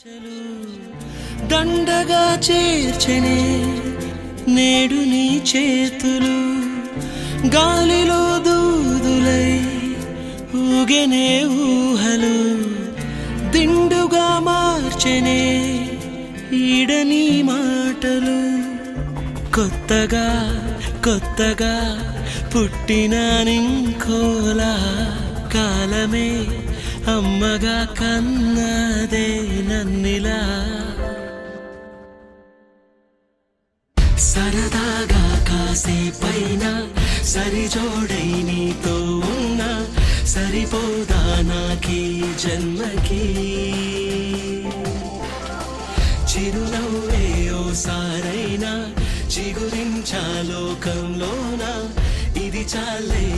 దండగా చేర్చనే నేడు నీ చేతులు గాలిలో దూదులై ఊగెనే ఊహలు దిండుగా మార్చెనే ఈడని మాటలు కొత్తగా కొత్తగా పుట్టిన నింకోలా కాలమే అమ్మగా కన్నదే నన్నిలా సరదాగా కాసేపైనా సరిజోడై నీతో ఉన్నా సరిపోదా నాకీ జన్మకి చిరునవ్వే ఓసారైనా చిగురించా లోకంలోన ఇది చాలే